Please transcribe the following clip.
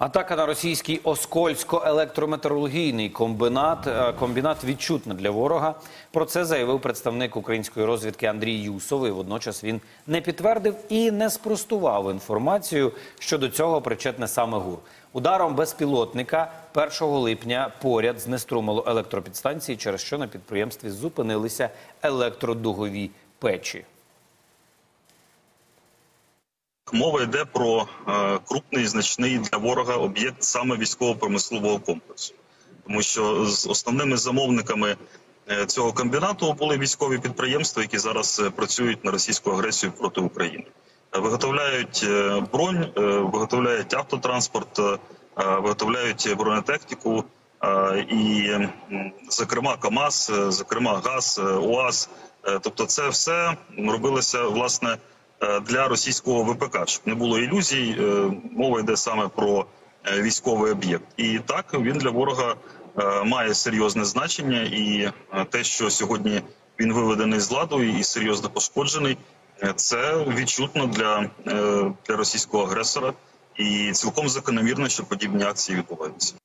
Атака на російський Оскольсько-електрометалургійний комбінат відчутна для ворога. Про це заявив представник української розвідки Андрій Юсов. І водночас він не підтвердив і не спростував інформацію, що до цього причетне саме ГУР. Ударом безпілотника 1 липня поряд знеструмило електропідстанції, через що на підприємстві зупинилися електродугові печі. Мова йде про крупний, значний для ворога об'єкт саме військово-промислового комплексу. Тому що з основними замовниками цього комбінату були військові підприємства, які зараз працюють на російську агресію проти України. Виготовляють бронь, виготовляють автотранспорт, виготовляють бронетехніку, і, зокрема, КАМАЗ, зокрема, ГАЗ, УАЗ. Тобто це все робилося, власне, для російського ВПК, щоб не було ілюзій, мова йде саме про військовий об'єкт. І так, він для ворога має серйозне значення, і те, що сьогодні він виведений з ладу і серйозно пошкоджений, це відчутно для російського агресора, і цілком закономірно, що подібні акції відбуваються.